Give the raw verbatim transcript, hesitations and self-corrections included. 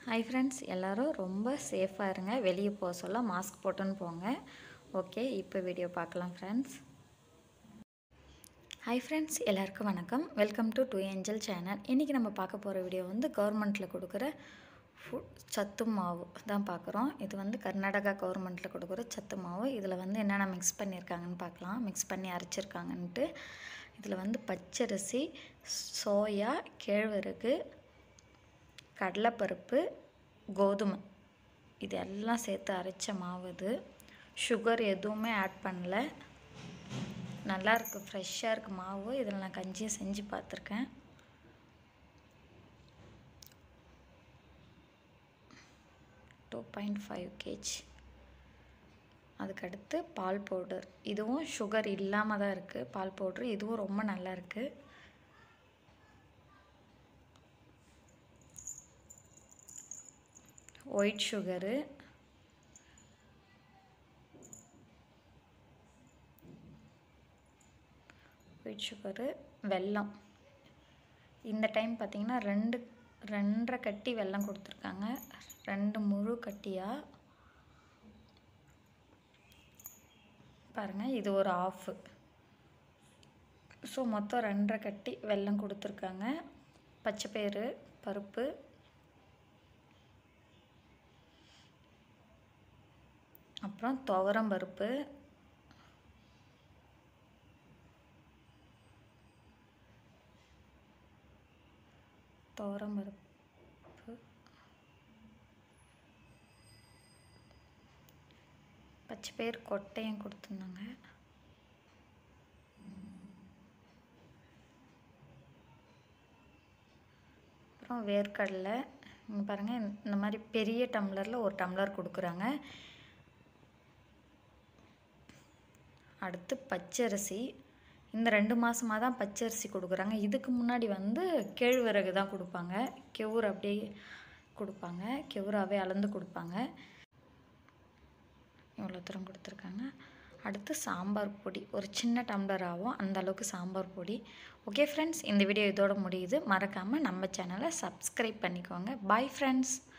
Hi friends, எல்லோரும் ரொம்ப சேஃபாக இருங்க. வெளியே போக சொல்ல மாஸ்க் போட்டுன்னு போங்க. ஓகே, இப்போ வீடியோ பார்க்கலாம் ஃப்ரெண்ட்ஸ். ஹாய் ஃப்ரெண்ட்ஸ், எல்லாருக்கும் வணக்கம். Welcome to to Angel channel. இன்றைக்கி நம்ம பார்க்க போகிற வீடியோ வந்து கவர்மெண்ட்டில் கொடுக்குற ஃபுட் சத்து மாவு தான் பார்க்குறோம். இது வந்து கர்நாடகா கவர்மெண்ட்டில் கொடுக்குற சத்து மாவு. இதில் வந்து என்னென்ன மிக்ஸ் பண்ணியிருக்காங்கன்னு பார்க்கலாம். மிக்ஸ் பண்ணி அரைச்சிருக்காங்கன்ட்டு. இதில் வந்து பச்சரிசி, சோயா, கேழ்வரகு, கடலைப்பருப்பு, கோதுமை இது எல்லாம் சேர்த்து அரைச்ச மாவு. இது சுகர் எதுவுமே ஆட் பண்ணல. நல்லாயிருக்கு, ஃப்ரெஷ்ஷாக இருக்குது மாவு. இதில் நான் கஞ்சியை செஞ்சு பார்த்துருக்கேன். Two point five KG. அதுக்கடுத்து பால் பவுடர். இதுவும் சுகர் இல்லாமல் தான் இருக்குது. பால் பவுட்ரு இதுவும் ரொம்ப நல்லா இருக்குது. ஒயிட் சுகரு, ஒயிட் சுகரு, வெல்லம். இந்த டைம் பார்த்திங்கன்னா ரெண்டு ரெண்டரை கட்டி வெல்லம் கொடுத்துருக்காங்க. ரெண்டு முழு கட்டியாக பாருங்கள். இது ஒரு ஆஃபு. ஸோ மொத்தம் ரெண்டரை கட்டி வெல்லம் கொடுத்துருக்காங்க. பச்சைப்பயிறு பருப்பு, அப்புறம் துவரம் பருப்பு, துவரம் பருப்பு, பச்சைப்பயிறு கொட்டையும் கொடுத்துருந்தாங்க. அப்புறம் வேர்க்கடலை. இங்கே பாருங்கள், இந்த மாதிரி பெரிய டம்ளரில் ஒரு டம்ளர் கொடுக்குறாங்க. அடுத்து பச்சரிசி. இந்த ரெண்டு மாதமாக தான் பச்சரிசி கொடுக்குறாங்க. இதுக்கு முன்னாடி வந்து கேழ்வரகு தான் கொடுப்பாங்க. கெவுரு அப்படியே கொடுப்பாங்க. கெவுராகவே அளந்து கொடுப்பாங்க. இவ்வளோ தூரம் கொடுத்துருக்காங்க. அடுத்து சாம்பார் பொடி ஒரு சின்ன டம்ளர் ஆகும், அந்த அளவுக்கு சாம்பார் பொடி. ஓகே ஃப்ரெண்ட்ஸ், இந்த வீடியோ இதோட முடியுது. மறக்காமல் நம்ம சேனலை சப்ஸ்கிரைப் பண்ணிக்கோங்க. Bye friends.